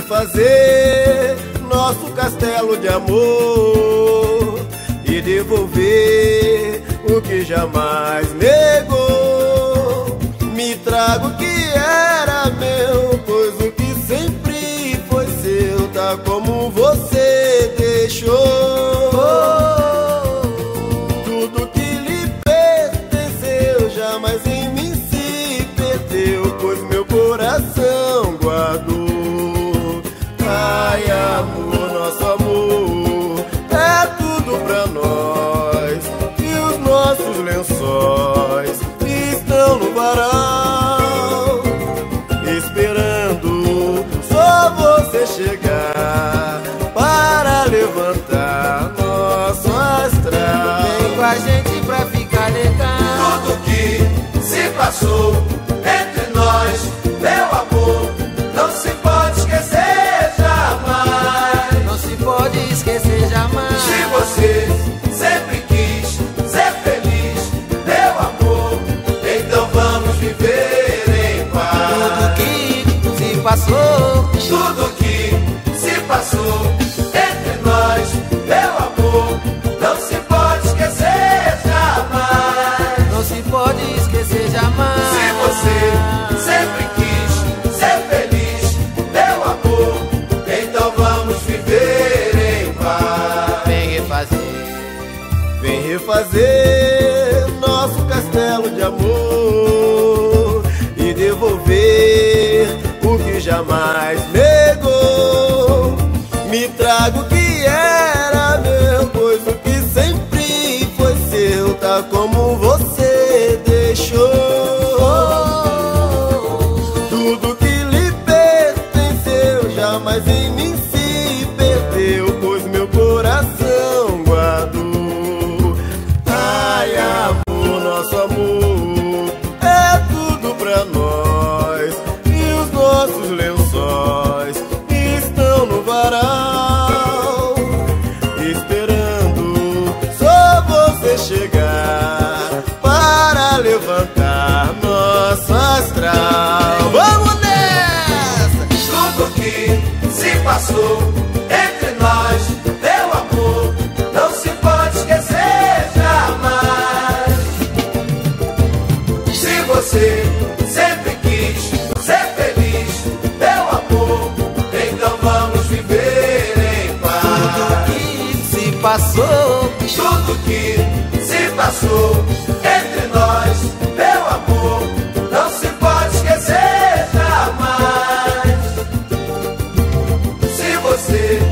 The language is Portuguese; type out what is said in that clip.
refazer nosso castelo de amor e devolver o que jamais negou. Me traga o que era meu, pois o que sempre foi seu tá como você deixou. Tudo que lhe pertenceu jamais em mim se perdeu, pois meu coração guardou. Ai, amor, nosso amor é tudo pra nós, e os nossos lençóis estão no varal, esperando só você chegar para levantar nosso astral. Vem com a gente pra ficar legal. Tudo que se passou entre nós, meu amor, não se pode esquecer jamais. Não se pode esquecer jamais. Se você sempre quis ser feliz, meu amor, então vamos viver em paz. Tudo que se passou, Tudo que se passou entre nós, meu amor, não se pode esquecer jamais. não se pode esquecer jamais. Se você sempre quis ser feliz, meu amor, então vamos viver em paz. Vem refazer. Vem refazer nosso castelo de amor e devolver o que jamais negou. Me traga o que era meu, pois o que sempre foi seu tá como você deixou. Tudo que lhe pertenceu jamais em mim se perdeu, pois meu coração guardou. Ai, amor, nosso amor é tudo pra nós, e os nossos lençóis estão no varal, esperando só você chegar para levantar nosso astral. Vamos nessa! Tudo que se passou entre nós, meu amor, não se pode esquecer jamais. Se você sempre quis ser feliz, meu amor, então vamos viver em paz. Que se passou, Tudo que se passou entre nós, meu amor, não se pode esquecer jamais. Se você